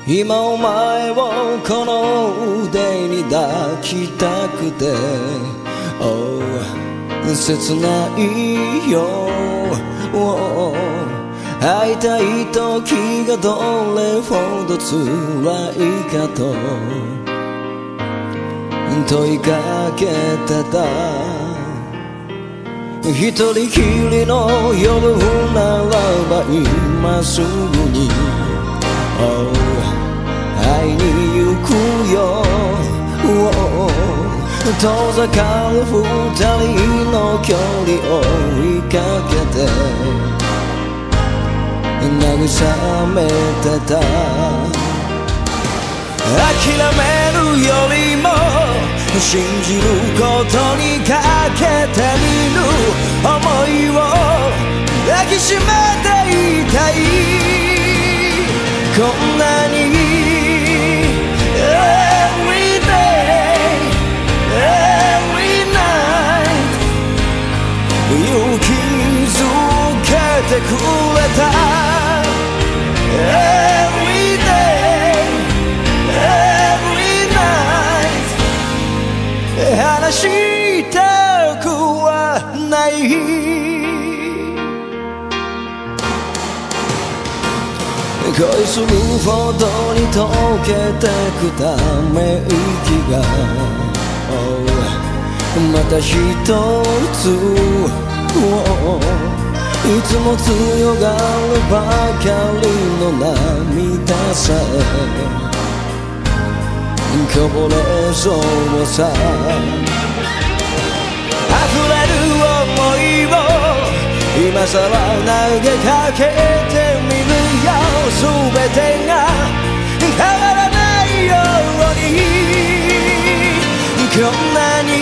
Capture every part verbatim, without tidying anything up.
今お前をこの腕に抱きたくて、oh、切ないよ、oh、会いたい時がどれほど辛いかと問いかけてた。一人きりの夜ならば今すぐに、oh、会いに行くよ、oh、遠ざかる二人の距離を追いかけて慰めてた。諦めるよりも信じることにかけてみる。想いを抱きしめていたい。こんなに Every day Every night 勇気づけてくれた。 Every day Every night 話したくはない。恋するほどに溶けてくため息が、oh、また一つ、oh、いつも強がるばかりの涙さえこぼれそうさ。溢れる想いを今さら投げかけてみるよ。全てが変わらないように、こんなに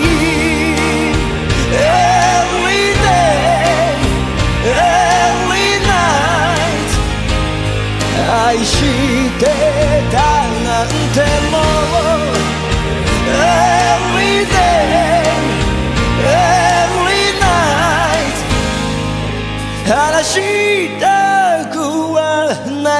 Every day Every night 愛してたなんてもう Every day Every night 話したくはない。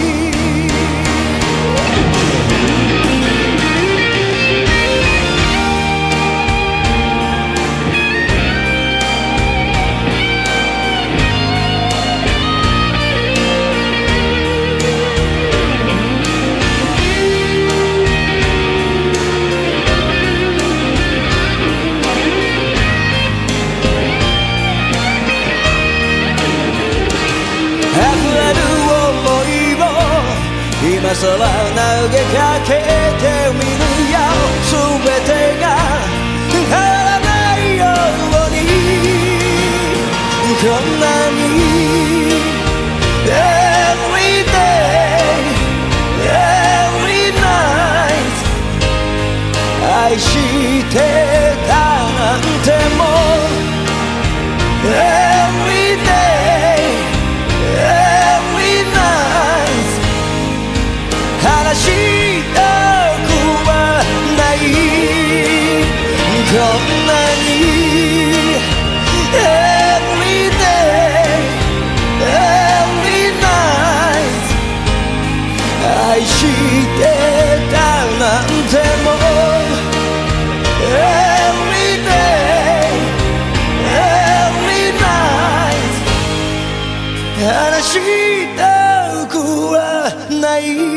今さら投げかけてみるよ。全てが変わらないように、こんなに Every day Every night 愛してたなんても Every day Every night 話したくはない。こんなに Every day Every night 愛してたなんても Every day Every night 話したくはない。